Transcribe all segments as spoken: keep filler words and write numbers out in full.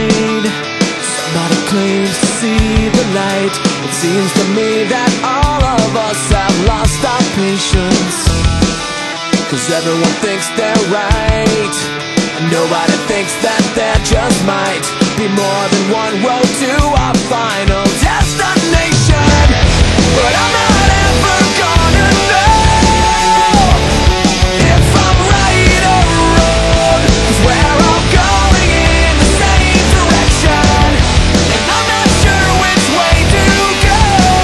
night, somebody claims to see the light. It seems to me that all of us have lost our patience, 'cause everyone thinks they're right, and nobody thinks that there just might be more than one road to our final destination. But I'm not ever gonna know if I'm right or wrong, 'cause we're all going in the same direction, and I'm not sure which way to go,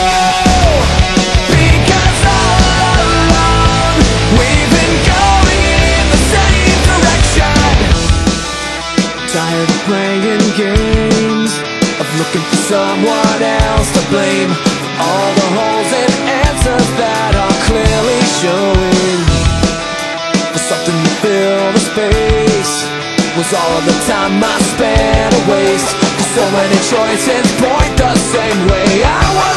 because all along we've been going in the same direction. Tired of playing games, of looking for someone else to blame for all the holes and answers that are clearly showing. For something to fill the space was all of the time I spent a waste, 'cause so many choices point the same way. I was